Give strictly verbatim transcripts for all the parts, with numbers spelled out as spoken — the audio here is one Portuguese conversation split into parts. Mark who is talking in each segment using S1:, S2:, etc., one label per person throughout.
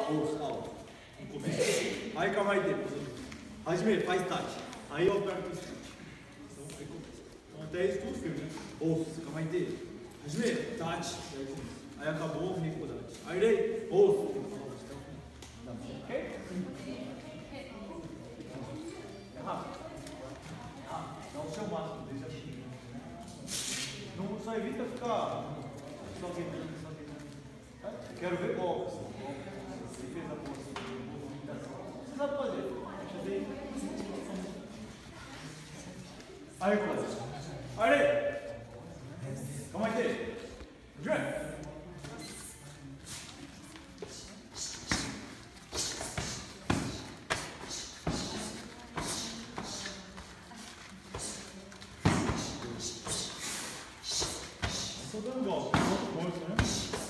S1: オース、青。にこめ。はい、構えて。はじめ、ファイスタッチ。はい、オープンスタッチ。dez tudo firme, né? Ouço, calma aí, inteiro. Ajme, Tati. Aí acabou, vem com o Tati. Aí, daí, ouço. Ok? É rápido. Dá o seu máximo, deixa assim. Não só evita ficar só tentando, só tentando. Quero ver golpes. Defesa boa. Você sabe fazer. Deixa eu ver. Aí, coisa. Allez! Comment était? Jeune! Estou dando golpe, com força, né?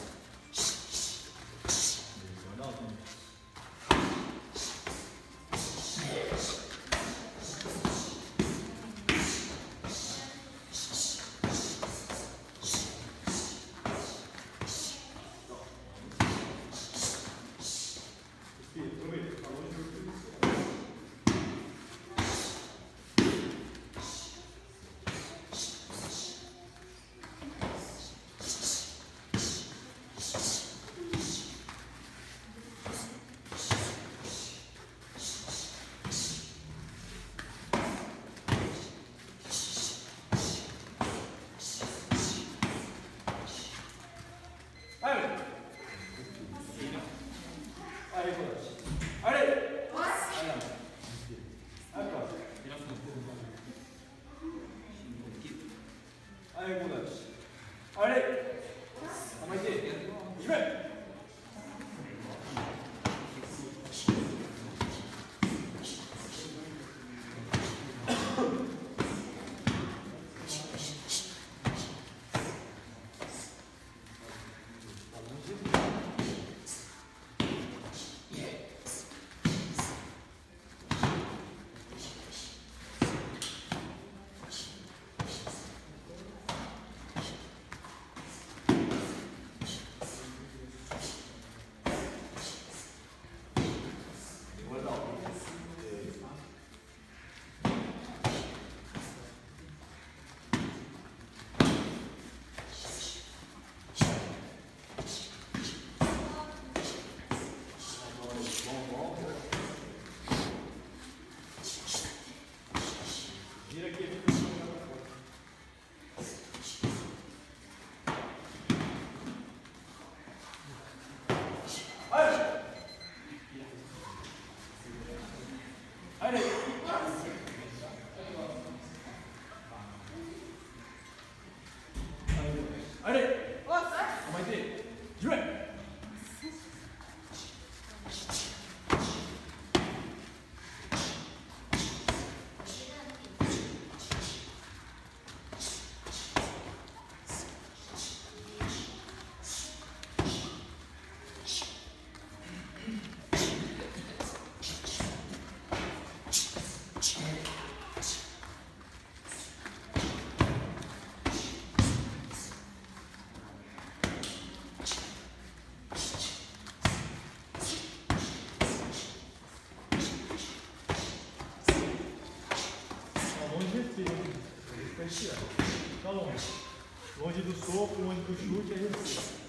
S1: Fica longe. Longe do soco, longe do chute, é isso.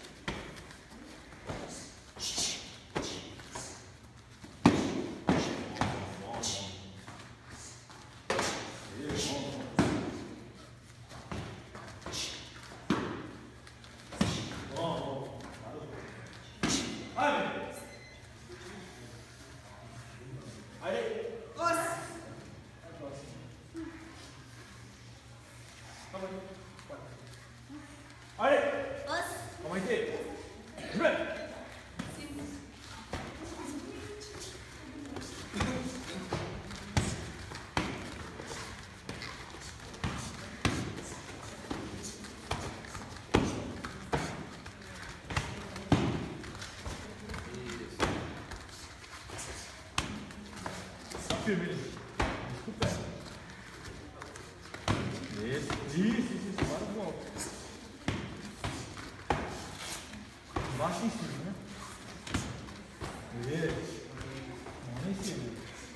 S1: Firme. Desculpa. Isso, isso, isso, isso. Agora volta. Embaixo em cima, né? Isso. Mão em cima.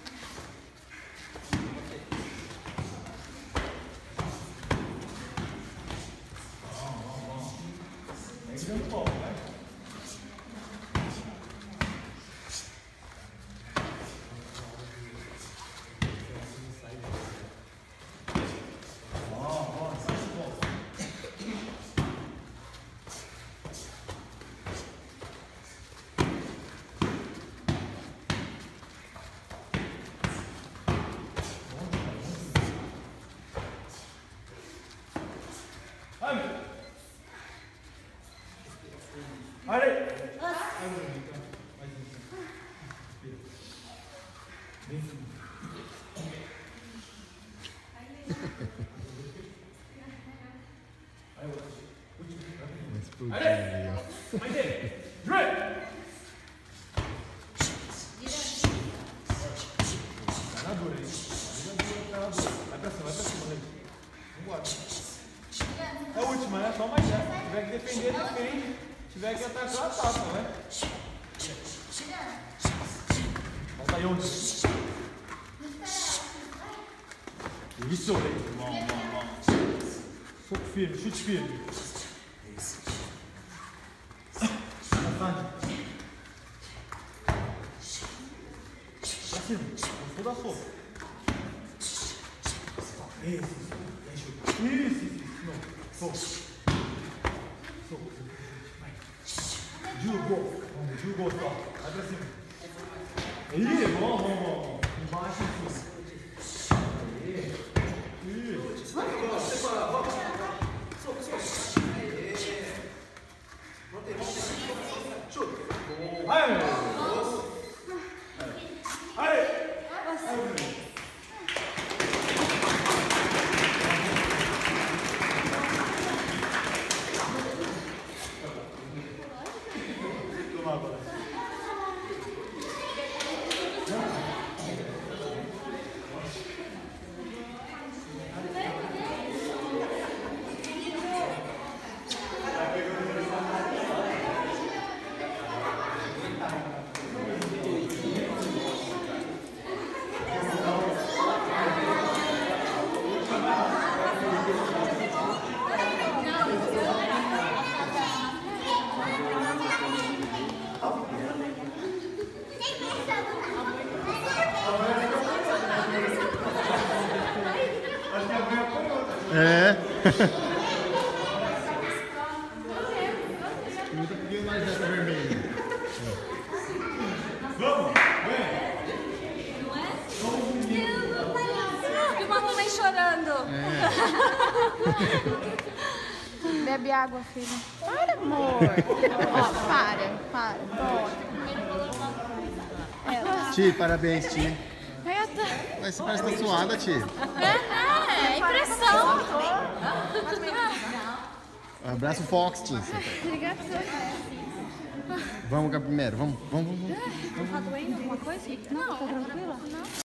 S1: Bom, bom, bom. Vem dando foco, vai. Allez! Allez! Vai na dura, hein? Vai na dura. Vai pra cima, vai pra cima, Leite. Vambora. É a última, né? Só mais essa. Se tiver que defender, defende. Se tiver que atacar, ataca, né? Volta aí onde? Isso, Leite. Bom, bom, bom. Soco firme, chute firme. Bastante. Pra cima. Gostou da soco. Isso, isso. Isso, isso. Não. Soco. Soco. Jugou. Vamos, jugou só. Vai pra cima. Aí, bom, bom, bom. Embaixo e cima. Aí. Isso. Soco, soco. Voltei, voltei. Chuta. Aí, aí.
S2: É. Muito pouquinho mais dessa vermelha.
S1: Vamos, vem.
S3: E uma mamãe chorando.
S2: É.
S4: Bebe água, filha. Para, amor. Ó, para, para. Bora.
S2: Ti, parabéns, Ti.
S4: Eu tô...
S2: Mas você parece que tá suada, Ti.
S4: É, é impressão.
S2: Abraça o Fox, Ti.
S4: Obrigada.
S2: Vamos, Gabriel. Vamos, vamos, vamos.
S4: Tá doendo alguma coisa? Não, tá tranquila? Não.